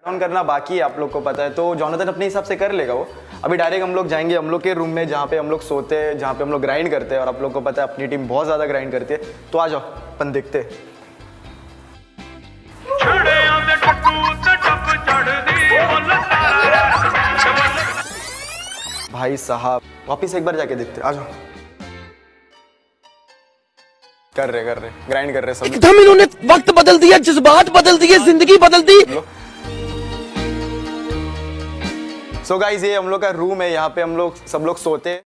On करना बाकी है, आप लोग को पता है, तो जॉनथन अपने हिसाब से कर लेगा वो। अभी डायरेक्ट हम लोग जाएंगे हम लोग के रूम में जहाँ पे हम लोग सोते हैं, जहाँ पे हम लोग ग्राइंड करते हैं, और आप लोग को पता है अपनी टीम बहुत ज़्यादा ग्राइंड करती है। तो आ जाओ अपन देखते हैं। भाई साहब वापिस एक बार जाके देखते, आ जाओ। कर रहे ग्राइंड कर रहे सब। एकदम इन्होंने वक्त बदल दिया, जज्बात बदल दिए, जिंदगी बदल दी। सो गाइस ये हम लोग का रूम है, यहाँ पे हम लोग सब लोग सोते हैं।